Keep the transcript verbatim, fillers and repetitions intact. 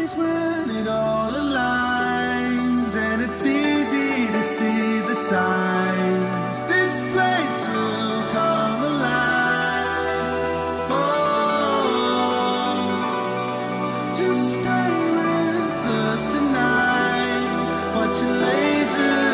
days when it all aligns and it's easy to see the signs. This place will come alive. Oh, just stay with us tonight. Watch your laser